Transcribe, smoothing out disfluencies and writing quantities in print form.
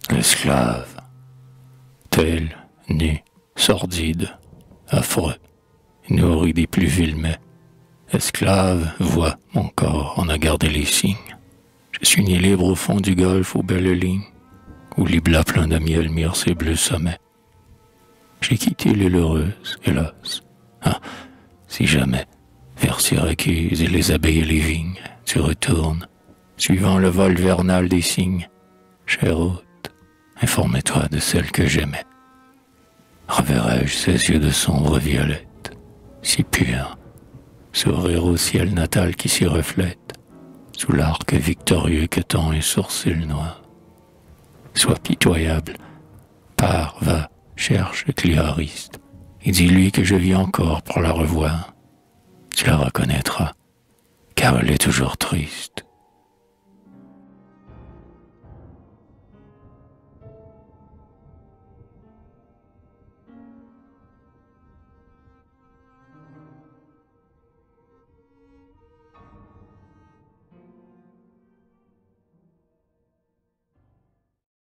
L'esclave, tel, nu, sordide, affreux, nourri des plus vils mets, esclave, vois, mon corps en a gardé les signes. Je suis né libre au fond du golfe aux belles lignes, où l'Ibla plein de miel mire ses bleus sommets. J'ai quitté l'île heureuse, hélas. Ah, si jamais, vers Syracuse et les abeilles et les vignes, tu retournes, suivant le vol vernal des cygnes, chère hôte, informe-toi de celle que j'aimais. Reverrai-je ses yeux de sombre violette, si purs, sourire au ciel natal qui s'y reflète, sous l'arc victorieux que tend un sourcil noir. Sois pitoyable, pars, va, cherche Cléariste, et dis-lui que je vis encore pour la revoir. Tu la reconnaîtras, car elle est toujours triste.